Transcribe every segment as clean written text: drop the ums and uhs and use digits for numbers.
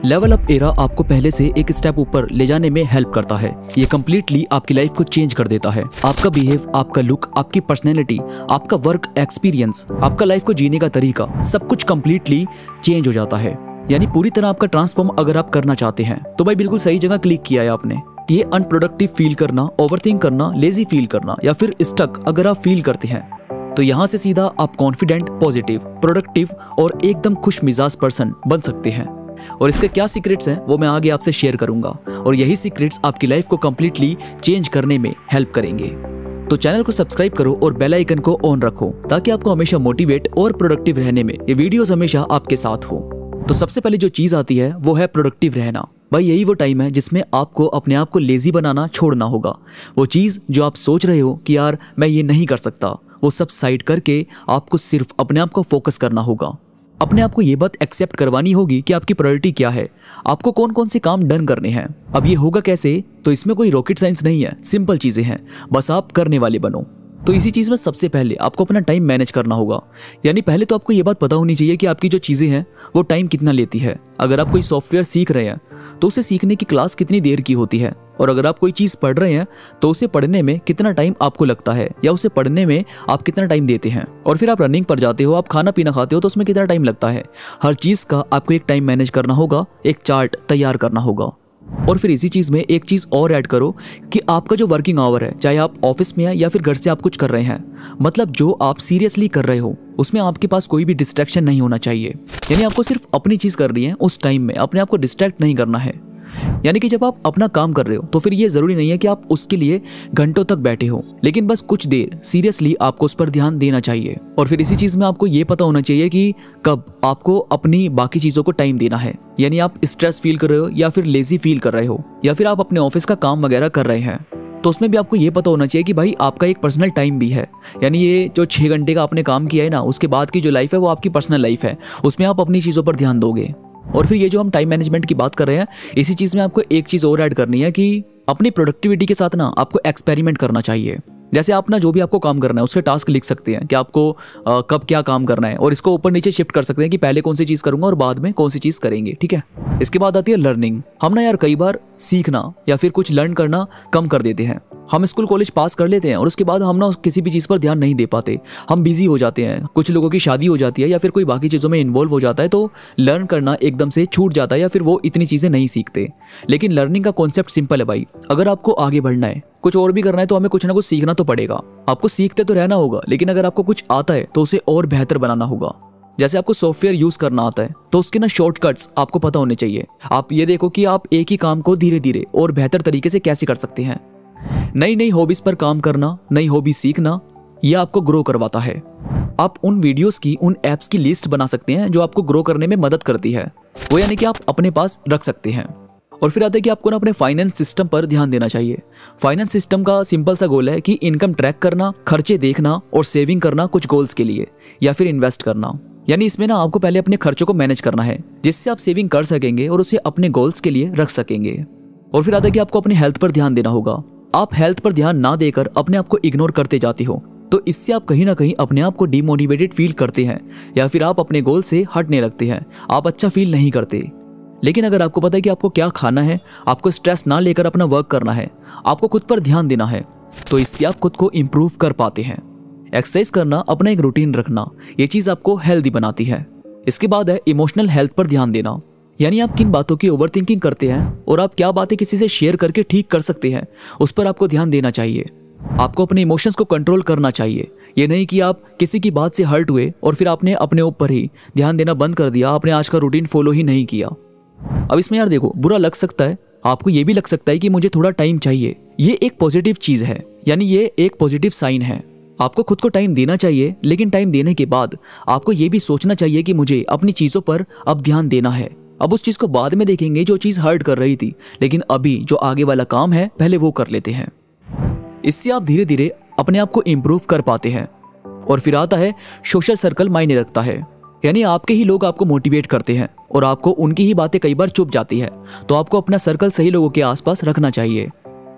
Level up era आपको पहले से एक स्टेप ऊपर ले जाने में हेल्प करता है। ये कम्प्लीटली आपकी लाइफ को चेंज कर देता है। आपका बिहेव, आपका लुक, आपकी पर्सनैलिटी, आपका वर्क एक्सपीरियंस, आपका लाइफ को जीने का तरीका, सब कुछ कम्प्लीटली चेंज हो जाता है। यानी पूरी तरह आपका ट्रांसफॉर्म अगर आप करना चाहते हैं तो भाई बिल्कुल सही जगह क्लिक किया है आपने। ये अनप्रोडक्टिव फील करना, ओवरथिंक करना, लेजी फील करना या फिर स्टक अगर आप फील करते हैं तो यहाँ से सीधा आप कॉन्फिडेंट, पॉजिटिव, प्रोडक्टिव और एकदम खुश मिजाज पर्सन बन सकते हैं। और इसके क्या सीक्रेट्स हैं वो मैं आगे आपसे शेयर करूंगा और यही सीक्रेट्स आपकी लाइफ को कंप्लीटली चेंज करने में हेल्प करेंगे। तो चैनल को सब्सक्राइब करो और बेल आइकन को ऑन रखो ताकि आपको हमेशा मोटिवेट और प्रोडक्टिव रहने में ये वीडियोस हमेशा आपके साथ हो। तो सबसे पहले जो चीज आती है वो है प्रोडक्टिव रहना। भाई यही वो टाइम है जिसमें आपको अपने आप को लेजी बनाना छोड़ना होगा। वो चीज जो आप सोच रहे हो कि यार मैं ये नहीं कर सकता, वो सब साइड करके आपको सिर्फ अपने आप को फोकस करना होगा। अपने आप को ये बात एक्सेप्ट करवानी होगी कि आपकी प्रायोरिटी क्या है, आपको कौन कौन से काम डन करने हैं। अब ये होगा कैसे? तो इसमें कोई रॉकेट साइंस नहीं है, सिंपल चीजें हैं, बस आप करने वाले बनो। तो इसी चीज में सबसे पहले आपको अपना टाइम मैनेज करना होगा। यानी पहले तो आपको ये बात पता होनी चाहिए कि आपकी जो चीजें हैं वो टाइम कितना लेती है। अगर आप कोई सॉफ्टवेयर सीख रहे हैं तो उसे सीखने की क्लास कितनी देर की होती है, और अगर आप कोई चीज पढ़ रहे हैं तो उसे पढ़ने में कितना टाइम आपको लगता है या उसे पढ़ने में आप कितना टाइम देते हैं। और फिर आप रनिंग पर जाते हो, आप खाना पीना खाते हो तो उसमें कितना टाइम लगता है। हर चीज का आपको एक टाइम मैनेज करना होगा, एक चार्ट तैयार करना होगा। और फिर इसी चीज में एक चीज और ऐड करो कि आपका जो वर्किंग आवर है, चाहे आप ऑफिस में है या फिर घर से आप कुछ कर रहे हैं, मतलब जो आप सीरियसली कर रहे हो उसमें आपके पास कोई भी डिस्ट्रैक्शन नहीं होना चाहिए। यानी आपको सिर्फ अपनी चीज करनी है, उस टाइम में अपने आप को डिस्ट्रैक्ट नहीं करना है। यानी कि जब आप अपना काम कर रहे हो तो फिर ये जरूरी नहीं है कि आप उसके लिए घंटों तक बैठे हो, लेकिन बस कुछ देर सीरियसली आपको उस पर ध्यान देना चाहिए। और फिर इसी चीज में आपको ये पता होना चाहिए कि कब आपको अपनी बाकी चीजों को टाइम देना है। यानी आप स्ट्रेस फील कर रहे हो या फिर लेजी फील कर रहे हो या फिर आप अपने ऑफिस का काम वगैरह कर रहे हैं, तो उसमें भी आपको ये पता होना चाहिए कि भाई आपका एक पर्सनल टाइम भी है। यानी ये जो 6 घंटे का आपने काम किया है ना, उसके बाद की जो लाइफ है वो आपकी पर्सनल लाइफ है, उसमें आप अपनी चीजों पर ध्यान दोगे। और फिर ये जो हम टाइम मैनेजमेंट की बात कर रहे हैं, इसी चीज में आपको एक चीज और ऐड करनी है कि अपनी प्रोडक्टिविटी के साथ ना आपको एक्सपेरिमेंट करना चाहिए। जैसे आप ना जो भी आपको काम करना है उसके टास्क लिख सकते हैं कि आपको कब क्या काम करना है, और इसको ऊपर नीचे शिफ्ट कर सकते हैं कि पहले कौन सी चीज करूंगा और बाद में कौन सी चीज करेंगे। ठीक है, इसके बाद आती है लर्निंग। हम ना यार कई बार सीखना या फिर कुछ लर्न करना कम कर देते हैं। हम स्कूल कॉलेज पास कर लेते हैं और उसके बाद हम ना किसी भी चीज़ पर ध्यान नहीं दे पाते, हम बिजी हो जाते हैं। कुछ लोगों की शादी हो जाती है या फिर कोई बाकी चीज़ों में इन्वॉल्व हो जाता है तो लर्न करना एकदम से छूट जाता है या फिर वो इतनी चीज़ें नहीं सीखते। लेकिन लर्निंग का कॉन्सेप्ट सिंपल है भाई, अगर आपको आगे बढ़ना है, कुछ और भी करना है तो हमें कुछ ना कुछ सीखना तो पड़ेगा। आपको सीखते तो रहना होगा, लेकिन अगर आपको कुछ आता है तो उसे और बेहतर बनाना होगा। जैसे आपको सॉफ्टवेयर यूज करना आता है तो उसके ना शॉर्टकट्स आपको पता होने चाहिए। आप ये देखो कि आप एक ही काम को धीरे धीरे और बेहतर तरीके से कैसे कर सकते हैं। नई नई हॉबीज पर काम करना, नई हॉबी सीखना, यह आपको ग्रो करवाता है। आप उन वीडियोस की, उन एप्स की लिस्ट बना सकते हैं जो आपको ग्रो करने में मदद करती है, वो यानी कि आप अपने पास रख सकते हैं। और फिर आता है कि आपको ना अपने फाइनेंस सिस्टम पर ध्यान देना चाहिए। फाइनेंस सिस्टम का सिंपल सा गोल है कि इनकम ट्रैक करना, खर्चे देखना और सेविंग करना कुछ गोल्स के लिए, या फिर इन्वेस्ट करना। यानी इसमें ना आपको पहले अपने खर्चों को मैनेज करना है जिससे आप सेविंग कर सकेंगे और उसे अपने गोल्स के लिए रख सकेंगे। और फिर आता है कि आपको अपनी हेल्थ पर ध्यान देना होगा। आप हेल्थ पर ध्यान ना देकर अपने आप को इग्नोर करते जाते हो तो इससे आप कहीं ना कहीं अपने आप को डिमोटिवेटेड फील करते हैं या फिर आप अपने गोल से हटने लगते हैं, आप अच्छा फील नहीं करते। लेकिन अगर आपको पता है कि आपको क्या खाना है, आपको स्ट्रेस ना लेकर अपना वर्क करना है, आपको खुद पर ध्यान देना है, तो इससे आप खुद को इम्प्रूव कर पाते हैं। एक्सरसाइज करना, अपना एक रूटीन रखना, ये चीज आपको हेल्दी बनाती है। इसके बाद है इमोशनल हेल्थ पर ध्यान देना। यानी आप किन बातों की ओवरथिंकिंग करते हैं और आप क्या बातें किसी से शेयर करके ठीक कर सकते हैं, उस पर आपको ध्यान देना चाहिए। आपको अपने इमोशंस को कंट्रोल करना चाहिए। ये नहीं कि आप किसी की बात से हर्ट हुए और फिर आपने अपने ऊपर ही ध्यान देना बंद कर दिया, आपने आज का रूटीन फॉलो ही नहीं किया। अब इसमें यार देखो, बुरा लग सकता है, आपको ये भी लग सकता है कि मुझे थोड़ा टाइम चाहिए। ये एक पॉजिटिव चीज है, यानी ये एक पॉजिटिव साइन है। आपको खुद को टाइम देना चाहिए, लेकिन टाइम देने के बाद आपको ये भी सोचना चाहिए कि मुझे अपनी चीजों पर अब ध्यान देना है। अब उस चीज को बाद में देखेंगे जो चीज हर्ट कर रही थी, लेकिन अभी जो आगे वाला काम है पहले वो कर लेते हैं। इससे आप धीरे धीरे अपने आप को इम्प्रूव कर पाते हैं। और फिर आता है सोशल सर्कल मायने रखता है। यानी आपके ही लोग आपको मोटिवेट करते हैं और आपको उनकी ही बातें कई बार चुभ जाती है, तो आपको अपना सर्कल सही लोगों के आसपास रखना चाहिए।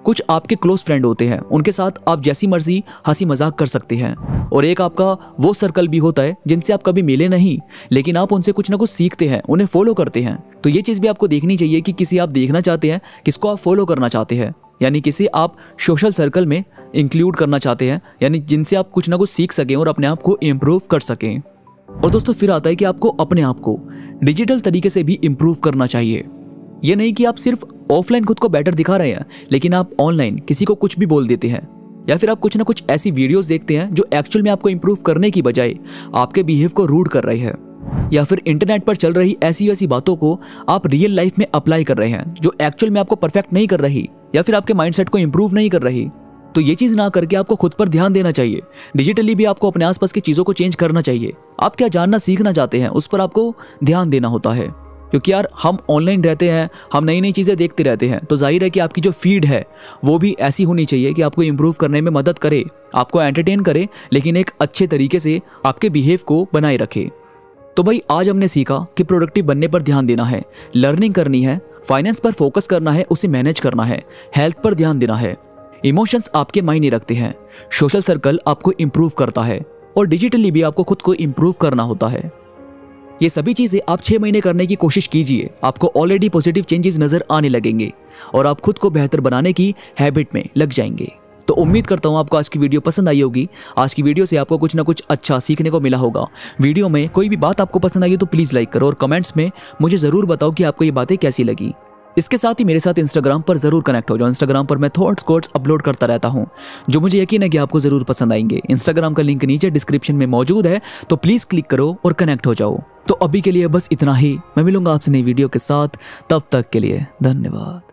कुछ आपके क्लोज फ्रेंड होते हैं, उनके साथ आप जैसी मर्जी हंसी मजाक कर सकते हैं। और एक आपका वो सर्कल भी होता है जिनसे आप कभी मिले नहीं, लेकिन आप उनसे कुछ ना कुछ सीखते हैं, उन्हें फॉलो करते हैं। तो ये चीज़ भी आपको देखनी चाहिए कि किसी आप देखना चाहते हैं, किसको आप फॉलो करना चाहते हैं, यानी किसी आप सोशल सर्कल में इंक्लूड करना चाहते हैं, यानी जिनसे आप कुछ ना कुछ सीख सकें और अपने आप को इम्प्रूव कर सकें। और दोस्तों फिर आता है कि आपको अपने आप को डिजिटल तरीके से भी इम्प्रूव करना चाहिए। ये नहीं कि आप सिर्फ ऑफलाइन खुद को बेटर दिखा रहे हैं, लेकिन आप ऑनलाइन किसी को कुछ भी बोल देते हैं, या फिर आप कुछ ना कुछ ऐसी वीडियोस देखते हैं जो एक्चुअल में आपको इम्प्रूव करने की बजाय आपके बिहेव को रूड कर रही है, या फिर इंटरनेट पर चल रही ऐसी वैसी बातों को आप रियल लाइफ में अप्लाई कर रहे हैं जो एक्चुअल में आपको परफेक्ट नहीं कर रही, या फिर आपके माइंडसेट को इम्प्रूव नहीं कर रही। तो ये चीज़ ना करके आपको खुद पर ध्यान देना चाहिए। डिजिटली भी आपको अपने आसपास की चीज़ों को चेंज करना चाहिए। आप क्या जानना सीखना चाहते हैं उस पर आपको ध्यान देना होता है, क्योंकि यार हम ऑनलाइन रहते हैं, हम नई नई चीज़ें देखते रहते हैं, तो जाहिर है कि आपकी जो फीड है वो भी ऐसी होनी चाहिए कि आपको इम्प्रूव करने में मदद करे, आपको एंटरटेन करे, लेकिन एक अच्छे तरीके से आपके बिहेव को बनाए रखे। तो भाई आज हमने सीखा कि प्रोडक्टिव बनने पर ध्यान देना है, लर्निंग करनी है, फाइनेंस पर फोकस करना है, उसे मैनेज करना है, हेल्थ पर ध्यान देना है, इमोशंस आपके मायने रखते हैं, सोशल सर्कल आपको इम्प्रूव करता है, और डिजिटली भी आपको खुद को इम्प्रूव करना होता है। ये सभी चीजें आप 6 महीने करने की कोशिश कीजिए, आपको ऑलरेडी पॉजिटिव चेंजेस नजर आने लगेंगे और आप खुद को बेहतर बनाने की हैबिट में लग जाएंगे। तो उम्मीद करता हूँ आपको आज की वीडियो पसंद आई होगी। आज की वीडियो से आपको कुछ ना कुछ अच्छा सीखने को मिला होगा। वीडियो में कोई भी बात आपको पसंद आई तो प्लीज लाइक करो और कमेंट्स में मुझे जरूर बताओ कि आपको ये बातें कैसी लगी। इसके साथ ही मेरे साथ इंस्टाग्राम पर जरूर कनेक्ट हो जाओ। इंस्टाग्राम पर मैं थॉट्स कोट्स अपलोड करता रहता हूँ, जो मुझे यकीन है कि आपको जरूर पसंद आएंगे। इंस्टाग्राम का लिंक नीचे डिस्क्रिप्शन में मौजूद है, तो प्लीज क्लिक करो और कनेक्ट हो जाओ। तो अभी के लिए बस इतना ही, मैं मिलूंगा आपसे नई वीडियो के साथ, तब तक के लिए धन्यवाद।